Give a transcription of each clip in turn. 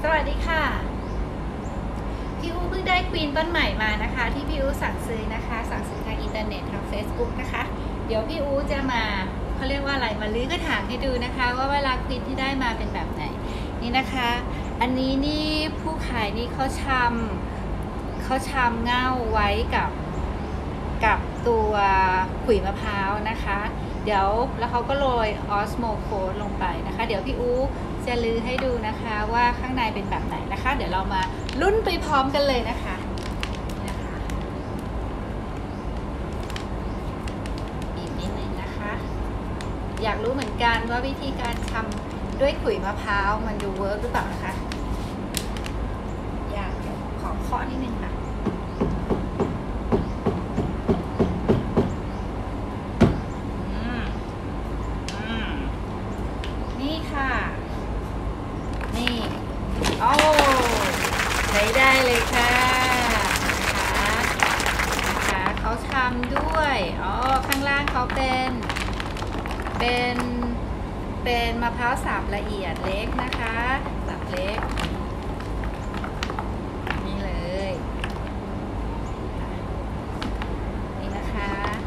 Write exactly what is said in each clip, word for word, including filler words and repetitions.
สวัสดีค่ะพี่อูเพิ่งได้ควีนต้นใหม่มานะคะที่พี่อูสั่งซื้อนะคะสั่งซื้อทางอินเทอร์เน็ตทาง Facebook นะคะเดี๋ยวพี่อูจะมาเขาเรียกว่าอะไรมาลื้อกระถางให้ดูนะคะว่าเวลาควีนที่ได้มาเป็นแบบไหนนี่นะคะอันนี้นี่ผู้ขายนี่เขาชำเขาชำเง่าไว้กับกับตัวขุยมะพร้าวนะคะเดี๋ยวแล้วเขาก็โรยออสโมโคสลงไปนะคะเดี๋ยวพี่อูจะลื้อให้ดูนะคะว่าข้างในเป็นแบบไหนนะคะเดี๋ยวเรามาลุ้นไปพร้อมกันเลยนะคะนะคะอีกนิดนึงนะคะอยากรู้เหมือนกันว่าวิธีการทำด้วยขุยมะพร้าวมันดูเวิร์กหรือเปล่านะคะอยากเดี๋ยวขอเคาะนิดนึงค่ะนี่ค่ะนี่โอ้ใช้ได้เลยค่ะนะคะนะคะเขาทำด้วยอ๋อข้างล่างเขาเป็นเป็นเป็นมะพร้าวสับละเอียดเล็กนะคะสับเล็กนี่เลยนี่นะคะ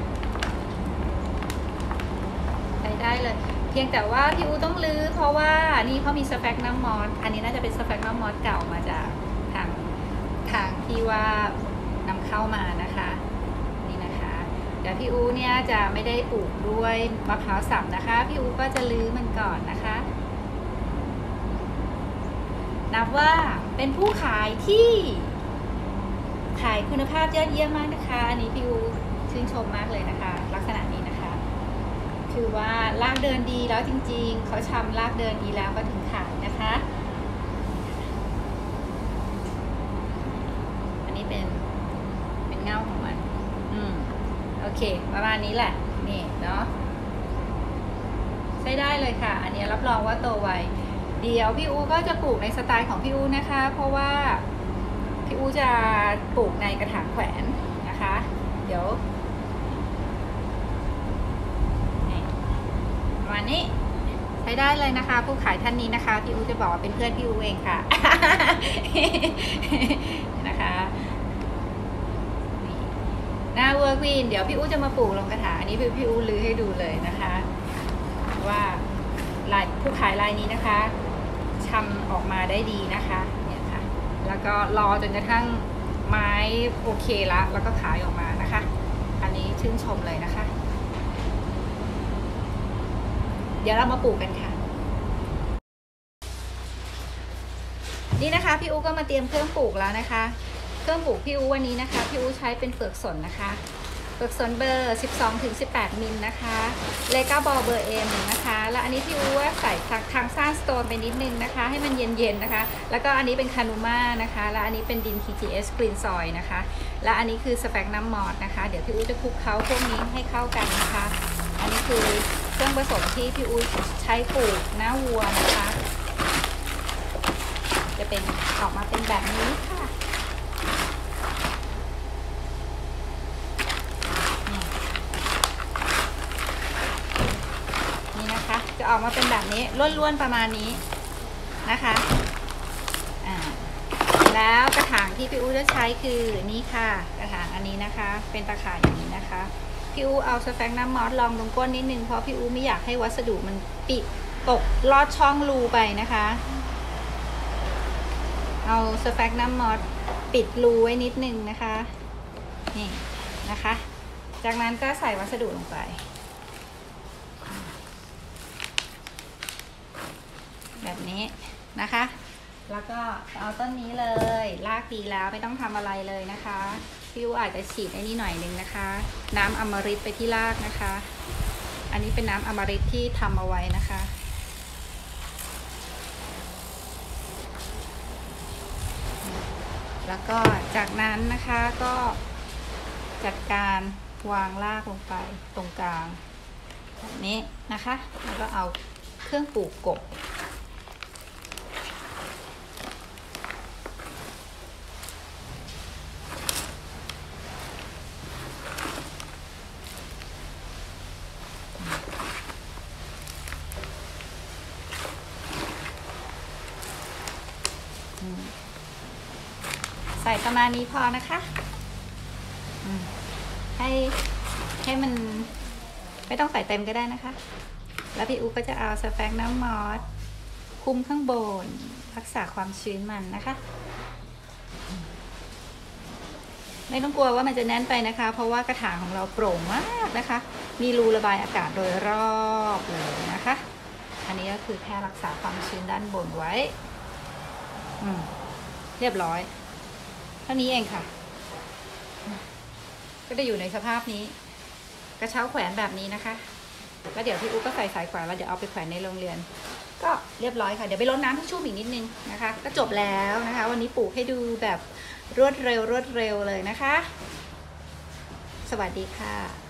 ใช้ได้เลยเพียงแต่ว่าพี่อูต้องลื้อเพราะว่านี่เขามีสแฟกนัมมอสอันนี้น่าจะเป็นสแฟกนัมมอสเก่ามาจากทางทางที่ว่านำเข้ามานะคะนี่นะคะเดี๋ยวพี่อูเนี่ยจะไม่ได้ปลูกด้วยมะพร้าวสับนะคะพี่อูก็จะลื้อมันก่อนนะคะนับว่าเป็นผู้ขายที่ขายคุณภาพยอดเยี่ยมมากนะคะอันนี้พี่อูชื่นชมมากเลยนะคะลักษณะนี้นะคะคือว่าลากเดินดีแล้วจริงๆเขาชำลากเดินดีแล้วก็ถึงขายนะคะอันนี้เป็นเป็นเงาของมันอืมโอเคประมาณนี้แหละนี่เนาะใช้ได้เลยค่ะอันนี้รับรองว่าโตไวเดี๋ยวพี่อูก็จะปลูกในสไตล์ของพี่อูนะคะเพราะว่าพี่อูจะปลูกในกระถางแขวนนะคะเดี๋ยววันนี้ใช้ได้เลยนะคะผู้ขายท่านนี้นะคะพี่อูจะบอกว่าเป็นเพื่อนพี่อูเองค่ะ นะคะหน้าเวอร์ควีนเดี๋ยวพี่อูจะมาปลูกลงกระถางอันนี้พี่พี่อูลื้อให้ดูเลยนะคะว่าลายผู้ขายลายนี้นะคะชำออกมาได้ดีนะคะเนี่ยค่ะแล้วก็รอจนกระทั่งไม้โอเคละแล้วก็ขายออกมานะคะอันนี้ชื่นชมเลยนะคะเดี๋ยวเรามาปลูกกันค่ะนี่นะคะพี่อูก็มาเตรียมเครื่องปลูกแล้วนะคะเครื่องปลูกพี่อูวันนี้นะคะพี่อูใช้เป็นเปลือกสนนะคะเปลือกสนเบอร์ สิบสองถึงสิบแปด มิลนะคะเลก้าบอลเบอร์ เอ็ม นะคะแล้วอันนี้พี่อูว่าใส่ทางซ่านสโตนไปนิดนึงนะคะให้มันเย็นๆนะคะแล้วก็อันนี้เป็นคานูม่านะคะแล้วอันนี้เป็นดิน ที จี เอส Green Soil นะคะและอันนี้คือสแปกนัมมอสนะคะเดี๋ยวพี่อูจะคลุกเคล้าพวกนี้ให้เข้ากันนะคะอันนี้คือเครื่องผสมที่พี่อูใช้ปลูกหน้าวัวนะคะจะเป็นออกมาเป็นแบบนี้ค่ะนี่นะคะจะออกมาเป็นแบบนี้ล้วนๆประมาณนี้นะคะอ่าแล้วกระถางที่พี่อูจะใช้คือนี่ค่ะกระถางอันนี้นะคะเป็นตะข่ายอย่างนี้นะคะพี่อูเอาสแฟกนัมมอสลองตรงก้นนิดนึงเพราะพี่อูไม่อยากให้วัสดุมันปิดตกลอดช่องรูไปนะคะเอาสแฟกนัมมอสปิดรูไว้นิดนึงนะคะนี่นะคะจากนั้นก็ใส่วัสดุลงไปแบบนี้นะคะแล้วก็เอาต้นนี้เลยรากดีแล้วไม่ต้องทำอะไรเลยนะคะพี่อูอาจจะฉีดไอ้นี่หน่อยนึงนะคะน้ำอมฤตไปที่รากนะคะอันนี้เป็นน้ำอมฤตที่ทำเอาไว้นะคะแล้วก็จากนั้นนะคะก็จัดการวางรากลงไปตรงกลางแบบนี้นะคะแล้วก็เอาเครื่องปลูกกบใส่ประมาณนี้พอนะคะให้ให้มันไม่ต้องใส่เต็มก็ได้นะคะแล้วพี่อู๋ก็จะเอาสแฟกน้ำมอสคุมข้างบนรักษาความชื้นมันนะคะไม่ต้องกลัวว่ามันจะแน่นไปนะคะเพราะว่ากระถางของเราโปร่งมากนะคะมีรูระบายอากาศโดยรอบเลยนะคะอันนี้ก็คือแค่รักษาความชื้นด้านบนไว้อืมเรียบร้อยเท่านี้เองค่ะก็จะอยู่ในสภาพนี้กระเช้าแขวนแบบนี้นะคะแล้วเดี๋ยวพี่อุ๊ก็ใส่สายแขวนแล้วเดี๋ยวเอาไปแขวนในโรงเรียนก็เรียบร้อยค่ะเดี๋ยวไปรดน้ำให้ชุ่มอีกนิดนึงนะคะก็จบแล้วนะคะวันนี้ปลูกให้ดูแบบรวดเร็วรวดเร็วเลยนะคะสวัสดีค่ะ